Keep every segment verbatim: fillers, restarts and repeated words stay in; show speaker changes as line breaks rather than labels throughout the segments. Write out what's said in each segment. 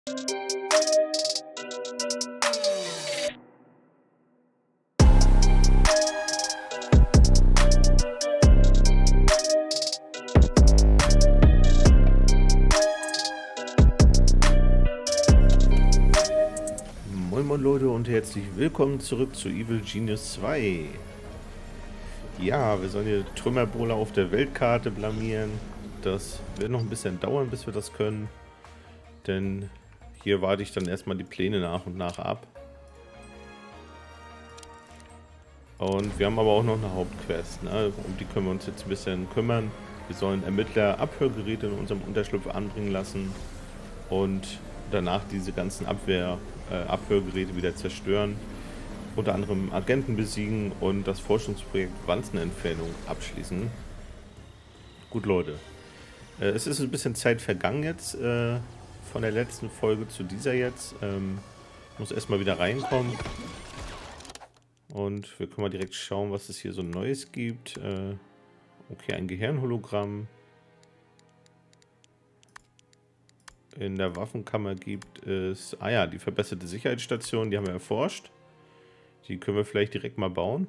Moin Moin Leute und herzlich willkommen zurück zu Evil Genius zwei. Ja, wir sollen hier Trümmerbohler auf der Weltkarte blamieren. Das wird noch ein bisschen dauern, bis wir das können. Denn hier warte ich dann erstmal die Pläne nach und nach ab. Und wir haben aber auch noch eine Hauptquest, ne? Um die können wir uns jetzt ein bisschen kümmern. Wir sollen Ermittler-Abhörgeräte in unserem Unterschlupf anbringen lassen. Und danach diese ganzen Abwehr, äh, Abhörgeräte wieder zerstören. Unter anderem Agenten besiegen und das Forschungsprojekt Wanzenentfernung abschließen. Gut, Leute. Äh, es ist ein bisschen Zeit vergangen jetzt äh, von der letzten Folge zu dieser jetzt. Ähm, muss erstmal wieder reinkommen. Und wir können mal direkt schauen, was es hier so Neues gibt. Äh, okay, ein Gehirnhologramm. In der Waffenkammer gibt es... Ah ja, die verbesserte Sicherheitsstation, die haben wir erforscht. Die können wir vielleicht direkt mal bauen.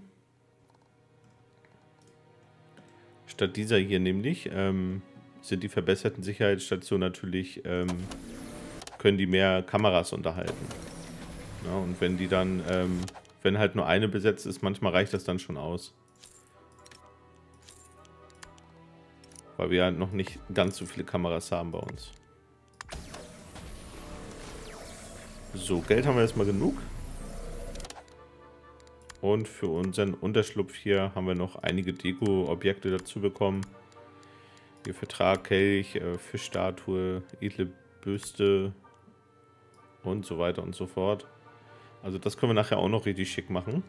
Statt dieser hier nämlich ähm, sind die verbesserten Sicherheitsstationen natürlich... Ähm, können die mehr Kameras unterhalten. Ja, und wenn die dann... Ähm, wenn halt nur eine besetzt ist, manchmal reicht das dann schon aus. Weil wir ja noch nicht ganz so viele Kameras haben bei uns. So, Geld haben wir erstmal genug. Und für unseren Unterschlupf hier haben wir noch einige Deko-Objekte dazu bekommen. Hier Vertrag, Kelch, äh, Fischstatue, edle Büste und so weiter und so fort. Also das können wir nachher auch noch richtig schick machen.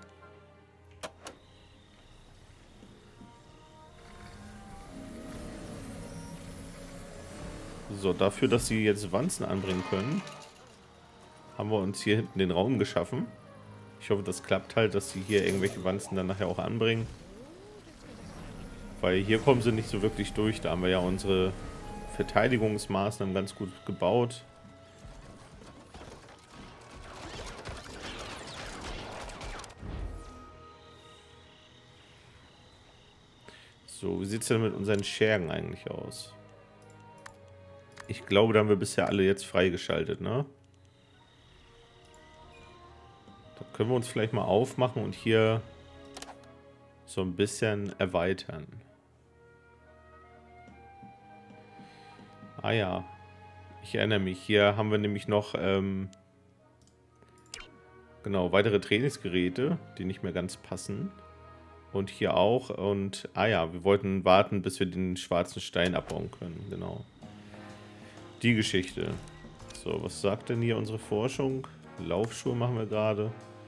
So, dafür, dass sie jetzt Wanzen anbringen können, haben wir uns hier hinten den Raum geschaffen. Ich hoffe, das klappt halt, dass sie hier irgendwelche Wanzen dann nachher auch anbringen. Weil hier kommen sie nicht so wirklich durch. Da haben wir ja unsere Verteidigungsmaßnahmen ganz gut gebaut. So, wie sieht es denn mit unseren Schergen eigentlich aus? Ich glaube, da haben wir bisher alle jetzt freigeschaltet, ne? Da können wir uns vielleicht mal aufmachen und hier so ein bisschen erweitern. Ah ja, ich erinnere mich. Hier haben wir nämlich noch ähm, genau weitere Trainingsgeräte, die nicht mehr ganz passen. Und hier auch. Und ah ja, wir wollten warten, bis wir den schwarzen Stein abbauen können. Genau. Die Geschichte. So, was sagt denn hier unsere Forschung? Laufschuhe machen wir gerade.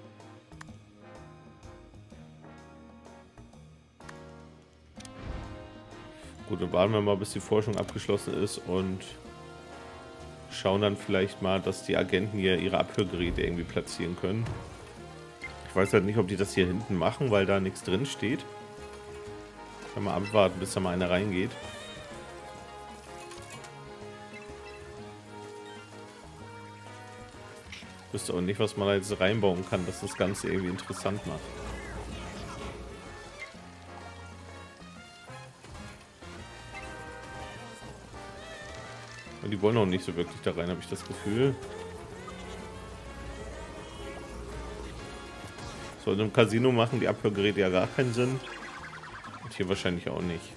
Gut, dann warten wir mal, bis die Forschung abgeschlossen ist und schauen dann vielleicht mal, dass die Agenten hier ihre Abhörgeräte irgendwie platzieren können. Ich weiß halt nicht, ob die das hier hinten machen, weil da nichts drin steht. Kann mal abwarten, bis da mal einer reingeht. Ich wüsste auch nicht, was man da jetzt reinbauen kann, dass das Ganze irgendwie interessant macht. Und die wollen auch nicht so wirklich da rein, habe ich das Gefühl. So, in einem Casino machen die Abhörgeräte ja gar keinen Sinn. Und hier wahrscheinlich auch nicht.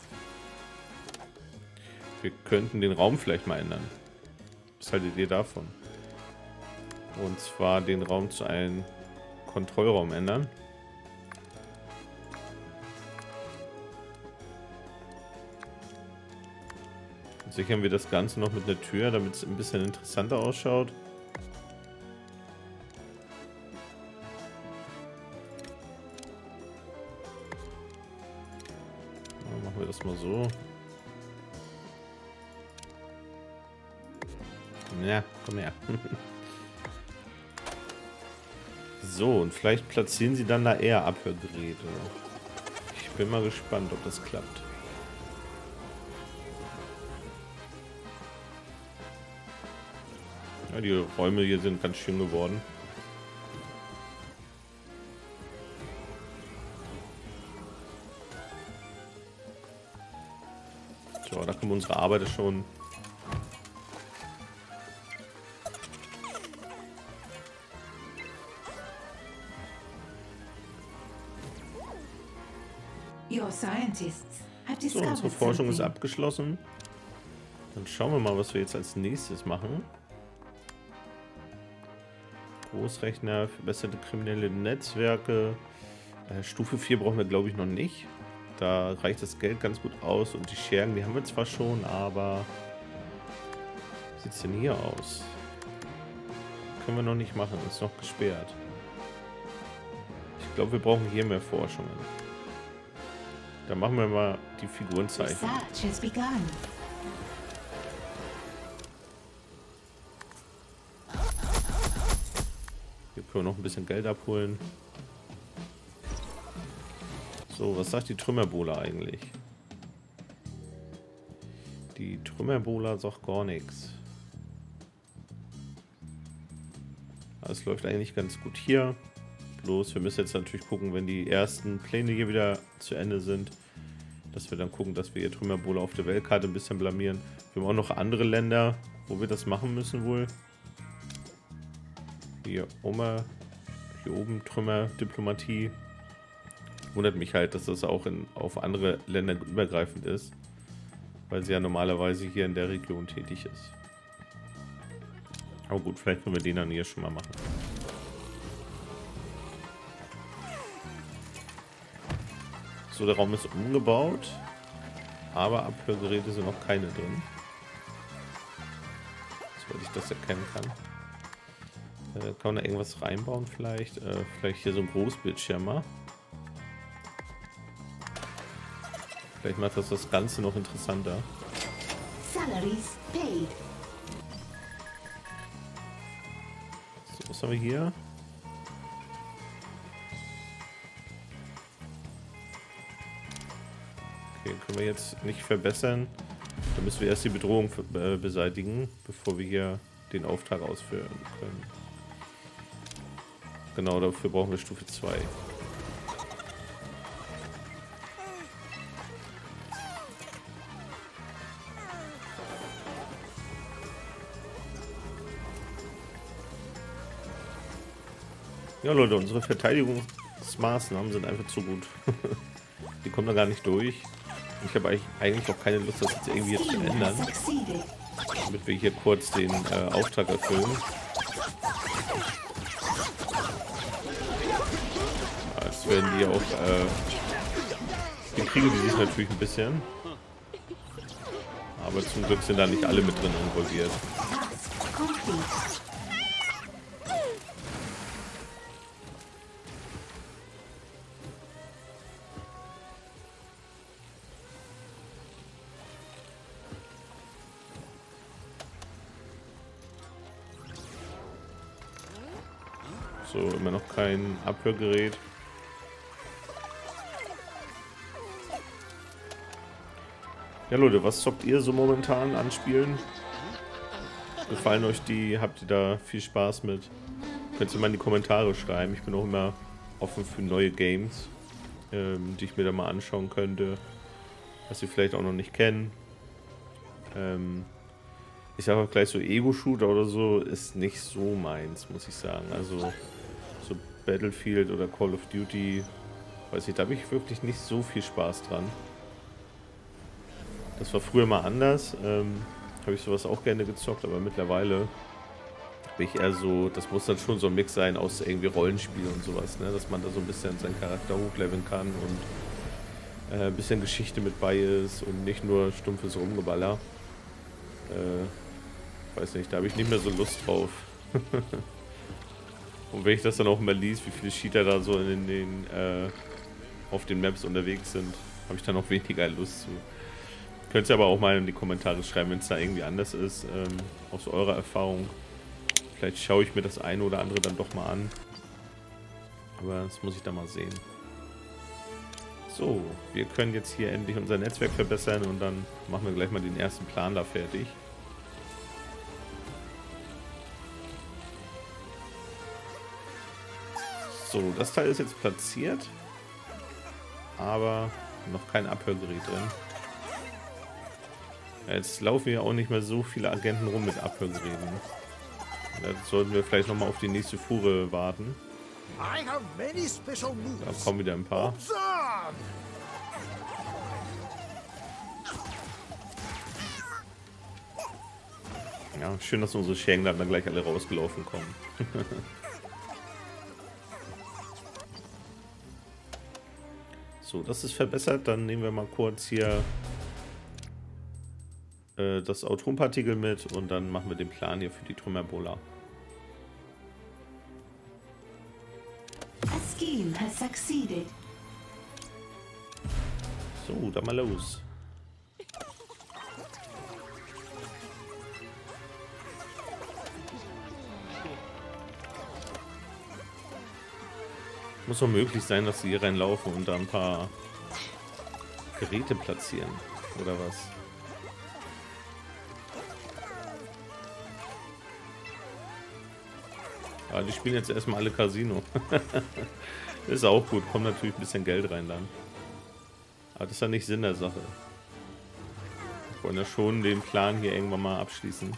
Wir könnten den Raum vielleicht mal ändern. Was haltet ihr davon? Und zwar den Raum zu einem Kontrollraum ändern. Und sichern wir das Ganze noch mit einer Tür, damit es ein bisschen interessanter ausschaut. Ja, machen wir das mal so. Ja, komm her. So, und vielleicht platzieren sie dann da eher Abhörgeräte. Ich bin mal gespannt, ob das klappt. Ja, Ja, die Räume hier sind ganz schön geworden. So, da kommen unsere Arbeiter schon.
Your scientists have
So,
discovered
unsere Forschung ist
something.
abgeschlossen. Dann schauen wir mal, was wir jetzt als nächstes machen. Großrechner, verbesserte kriminelle Netzwerke. Äh, Stufe vier brauchen wir, glaube ich, noch nicht. Da reicht das Geld ganz gut aus. Und die Schergen, die haben wir zwar schon, aber... Wie sieht es denn hier aus? Können wir noch nicht machen, ist noch gesperrt. Ich glaube, wir brauchen hier mehr Forschungen. Dann machen wir mal die Figurenzeichen.
Research has begun.
Hier können wir noch ein bisschen Geld abholen. So, was sagt die Trümmerbola eigentlich? Die Trümmerbola sagt gar nichts. Es läuft eigentlich ganz gut hier. Bloß, wir müssen jetzt natürlich gucken, wenn die ersten Pläne hier wieder zu Ende sind, dass wir dann gucken, dass wir hier Trümmerbola auf der Weltkarte ein bisschen blamieren. Wir haben auch noch andere Länder, wo wir das machen müssen wohl. Hier Oma, hier oben Trümmer, Diplomatie. Wundert mich halt, dass das auch in, auf andere Länder übergreifend ist, weil sie ja normalerweise hier in der Region tätig ist. Aber gut, vielleicht können wir den dann hier schon mal machen. So, der Raum ist umgebaut, aber Abhörgeräte sind noch keine drin. Soweit ich das erkennen kann. Äh, kann man da irgendwas reinbauen vielleicht? Äh, vielleicht hier so ein Großbildschirmer. Vielleicht macht das das Ganze noch interessanter.
Salaries paid.
So, was haben wir hier? Okay, können wir jetzt nicht verbessern. Da müssen wir erst die Bedrohung äh, beseitigen, bevor wir hier den Auftrag ausführen können. Genau, dafür brauchen wir Stufe zwei. Ja Leute, unsere Verteidigungsmaßnahmen sind einfach zu gut. Die kommen da gar nicht durch. Ich habe eigentlich auch keine Lust, das jetzt irgendwie jetzt zu ändern. Damit wir hier kurz den äh, Auftrag erfüllen. Jetzt werden die auch... Äh, die kriegen die sich natürlich ein bisschen. Aber zum Glück sind da nicht alle mit drin involviert. So, immer noch kein Abhörgerät. Ja Leute, was zockt ihr so momentan an Spielen? Gefallen euch die? Habt ihr da viel Spaß mit? Könnt ihr mal in die Kommentare schreiben. Ich bin auch immer offen für neue Games, ähm, die ich mir da mal anschauen könnte. Was ihr vielleicht auch noch nicht kennen. Ähm, ich sage auch gleich so, Ego-Shooter oder so ist nicht so meins, muss ich sagen. Also so Battlefield oder Call of Duty, weiß ich, da habe ich wirklich nicht so viel Spaß dran. Das war früher mal anders, ähm, habe ich sowas auch gerne gezockt, aber mittlerweile bin ich eher so, das muss dann schon so ein Mix sein aus irgendwie Rollenspiel und sowas, ne? Dass man da so ein bisschen seinen Charakter hochleveln kann und äh, ein bisschen Geschichte mit bei ist und nicht nur stumpfes Rumgeballer. Äh, weiß nicht, da habe ich nicht mehr so Lust drauf. Und wenn ich das dann auch mal liest, wie viele Cheater da so in den, äh, auf den Maps unterwegs sind, habe ich dann auch weniger Lust zu. Könnt ihr aber auch mal in die Kommentare schreiben, wenn es da irgendwie anders ist, ähm, aus eurer Erfahrung. Vielleicht schaue ich mir das eine oder andere dann doch mal an. Aber das muss ich dann mal sehen. So, wir können jetzt hier endlich unser Netzwerk verbessern und dann machen wir gleich mal den ersten Plan da fertig. So, das Teil ist jetzt platziert. Aber noch kein Abhörgerät drin. Ja, jetzt laufen ja auch nicht mehr so viele Agenten rum mit Abhörgeräten. Da sollten wir vielleicht nochmal auf die nächste Fuhre warten. Da kommen wieder ein paar. Ja, schön, dass unsere Schängler dann gleich alle rausgelaufen kommen. So, das ist verbessert. Dann nehmen wir mal kurz hier äh, das Atompartikel mit und dann machen wir den Plan hier für die Trümmerbola.
A scheme has succeeded.
So, dann mal los. Muss doch möglich sein, dass sie hier reinlaufen und da ein paar Geräte platzieren. Oder was? Ja, die spielen jetzt erstmal alle Casino. Ist auch gut. Kommt natürlich ein bisschen Geld rein dann. Aber das ist ja nicht Sinn der Sache. Wir wollen ja schon den Plan hier irgendwann mal abschließen.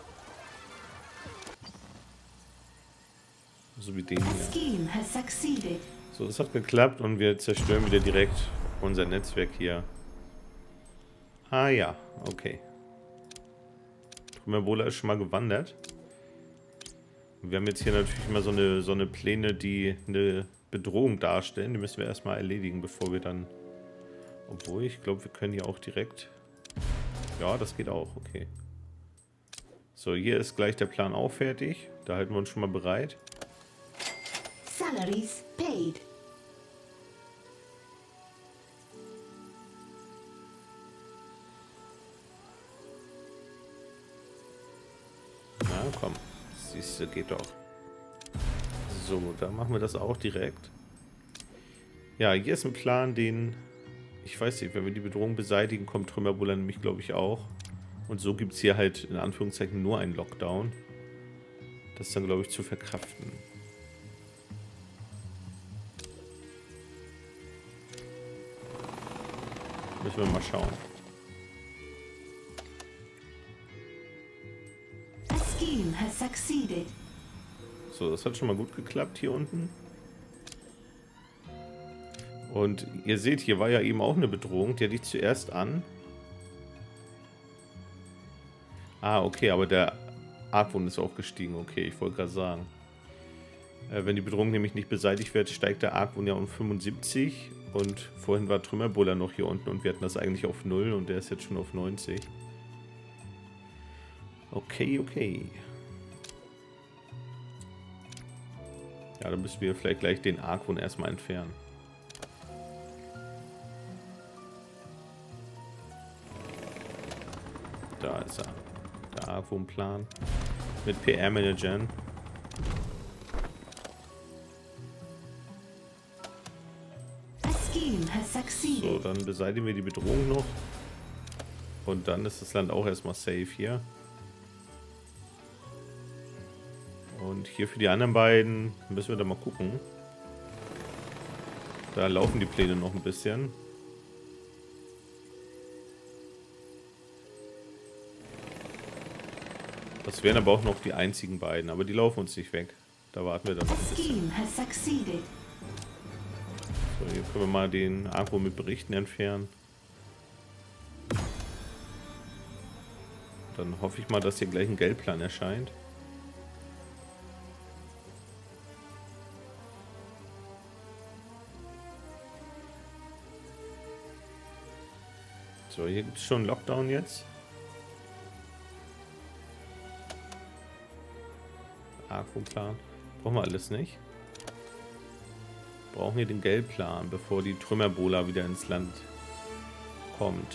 So wie den hier. So, das hat geklappt und wir zerstören wieder direkt unser Netzwerk hier. Ah ja, okay. Trümmerbola ist schon mal gewandert. Wir haben jetzt hier natürlich immer so eine, so eine Pläne, die eine Bedrohung darstellen. Die müssen wir erstmal erledigen, bevor wir dann... Obwohl, ich glaube, wir können hier auch direkt... Ja, das geht auch, okay. So, hier ist gleich der Plan auch fertig. Da halten wir uns schon mal bereit.
Salaries paid.
Na komm, siehst du, geht doch. So, dann machen wir das auch direkt. Ja, hier ist ein Plan, den... Ich weiß nicht, wenn wir die Bedrohung beseitigen, kommt Trümmerbola nämlich, glaube ich, auch. Und so gibt es hier halt in Anführungszeichen nur einen Lockdown. Das ist dann, glaube ich, zu verkraften. Müssen wir mal schauen.
A scheme has succeeded.
So, das hat schon mal gut geklappt hier unten. Und ihr seht, hier war ja eben auch eine Bedrohung. Die hatte ich zuerst an. Ah, okay, aber der Argwohn ist auch gestiegen. Okay, ich wollte gerade sagen. Äh, wenn die Bedrohung nämlich nicht beseitigt wird, steigt der Argwohn ja um fünfundsiebzig. Und vorhin war Trümmerbola noch hier unten und wir hatten das eigentlich auf null und der ist jetzt schon auf neunzig. Okay, okay. Ja, dann müssen wir vielleicht gleich den Argwohn erstmal entfernen. Da ist er. Der Argwohn-Plan. Mit P R-Managern. So, dann beseitigen wir die Bedrohung noch. Und dann ist das Land auch erstmal safe hier. Und hier für die anderen beiden müssen wir da mal gucken. Da laufen die Pläne noch ein bisschen. Das wären aber auch noch die einzigen beiden, aber die laufen uns nicht weg. Da warten wir dann noch ein bisschen. So, hier können wir mal den Argwohn mit Berichten entfernen. Dann hoffe ich mal, dass hier gleich ein Geldplan erscheint. So, hier gibt es schon einen Lockdown jetzt. Argwohn-Plan. Brauchen wir alles nicht. Brauchen wir den Geldplan, bevor die Trümmerbola wieder ins Land kommt.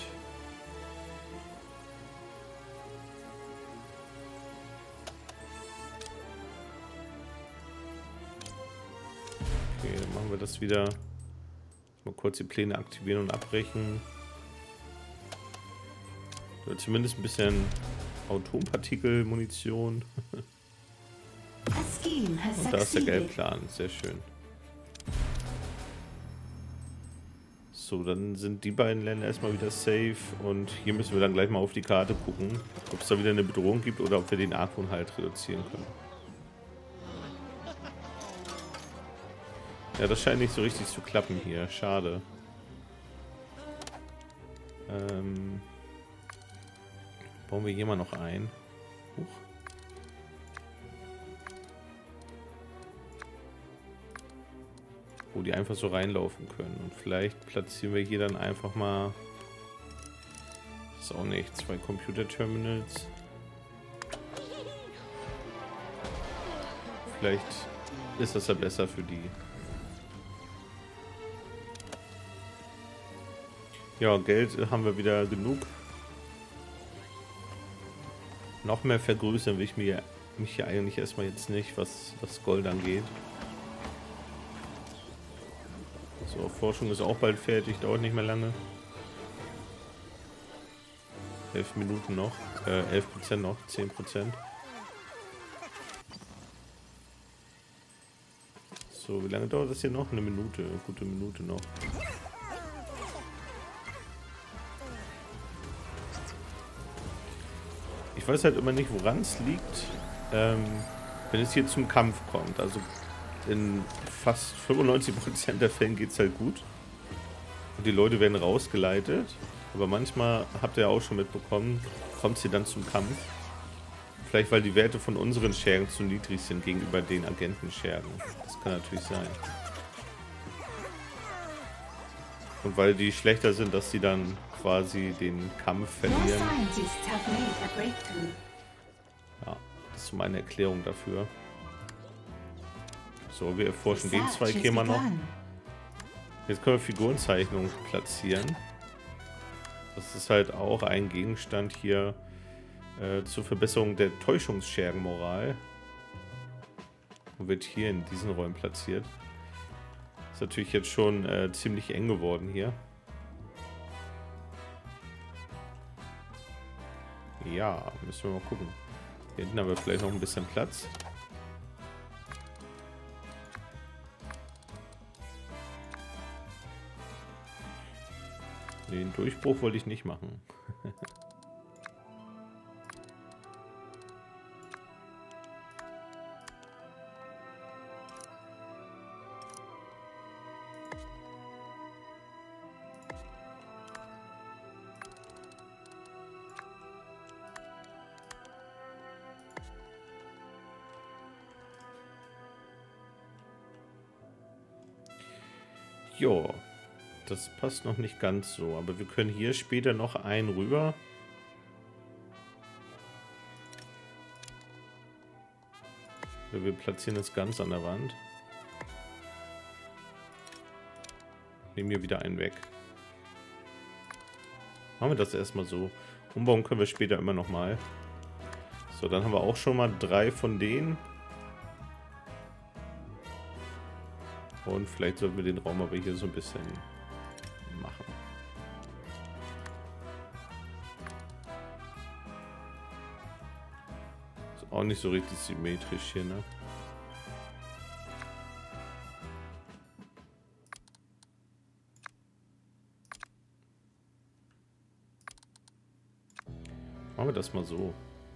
Okay, dann machen wir das wieder. Mal kurz die Pläne aktivieren und abbrechen. So, zumindest ein bisschen Atompartikel-Munition. Und da ist der Geldplan, sehr schön. So, dann sind die beiden Länder erstmal wieder safe und hier müssen wir dann gleich mal auf die Karte gucken, ob es da wieder eine Bedrohung gibt oder ob wir den Argwohn halt reduzieren können. Ja, das scheint nicht so richtig zu klappen hier. Schade. Ähm, bauen wir hier mal noch ein. Huch. Wo die einfach so reinlaufen können. Und vielleicht platzieren wir hier dann einfach mal... Das ist auch nicht. Zwei Computer-Terminals. Vielleicht ist das ja besser für die. Ja, Geld haben wir wieder genug. Noch mehr vergrößern will ich mir, mich hier eigentlich erstmal jetzt nicht, was das Gold angeht. So, Forschung ist auch bald fertig, dauert nicht mehr lange. elf Minuten noch, äh, elf Prozent noch, zehn Prozent. So, wie lange dauert das hier noch? Eine Minute, eine gute Minute noch. Ich weiß halt immer nicht, woran es liegt, ähm, wenn es hier zum Kampf kommt. Also in fast fünfundneunzig Prozent der Fällen geht es halt gut. Und die Leute werden rausgeleitet. Aber manchmal, habt ihr ja auch schon mitbekommen, kommt es hier dann zum Kampf. Vielleicht weil die Werte von unseren Schergen zu niedrig sind gegenüber den Agentenschergen. Das kann natürlich sein. Und weil die schlechter sind, dass sie dann quasi den Kampf verlieren. Ja, das ist meine Erklärung dafür. So, wir erforschen den zwei Kämmer noch. Jetzt können wir Figurenzeichnungen platzieren. Das ist halt auch ein Gegenstand hier äh, zur Verbesserung der Täuschungsschergenmoral. Und wird hier in diesen Räumen platziert. Ist natürlich jetzt schon äh, ziemlich eng geworden hier. Ja, müssen wir mal gucken. Hier hinten haben wir vielleicht noch ein bisschen Platz. Den Durchbruch wollte ich nicht machen. Jo, das passt noch nicht ganz so, aber wir können hier später noch einen rüber. Wir platzieren das ganz an der Wand. Nehmen hier wieder einen weg. Machen wir das erstmal so. Umbauen können wir später immer noch mal. So, dann haben wir auch schon mal drei von denen. Und vielleicht sollten wir den Raum aber hier so ein bisschen machen. Ist auch nicht so richtig symmetrisch hier, ne? Machen wir das mal so.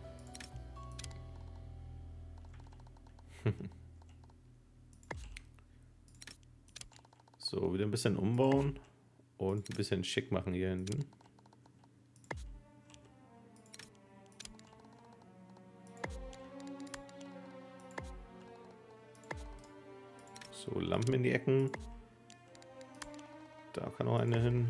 So, wieder ein bisschen umbauen und ein bisschen schick machen hier hinten. So, Lampen in die Ecken. Da kann auch eine hin.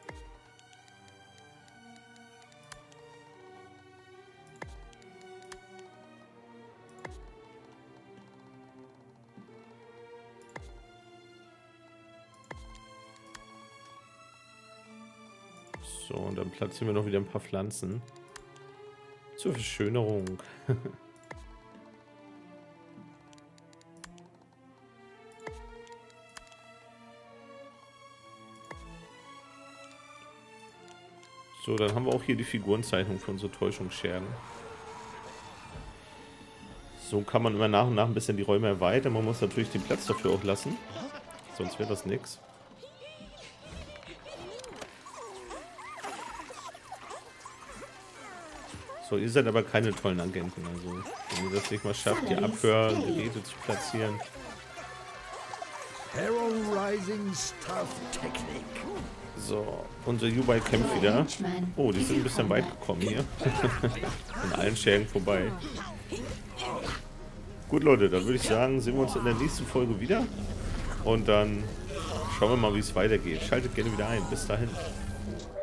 So, und dann platzieren wir noch wieder ein paar Pflanzen. Zur Verschönerung. So, dann haben wir auch hier die Figurenzeichnung für unsere Täuschungsschergen. So kann man immer nach und nach ein bisschen die Räume erweitern. Man muss natürlich den Platz dafür auch lassen. Sonst wäre das nichts. So, ihr seid aber keine tollen Agenten. Also, wenn ihr das nicht mal schafft, die Abhörgeräte zu platzieren.
Herald Rising's tough technique.
So, unser U-Bike kämpft wieder. Oh, die sind ein bisschen weit gekommen hier. An allen Schäden vorbei. Gut, Leute, dann würde ich sagen, sehen wir uns in der nächsten Folge wieder. Und dann schauen wir mal, wie es weitergeht. Schaltet gerne wieder ein. Bis dahin.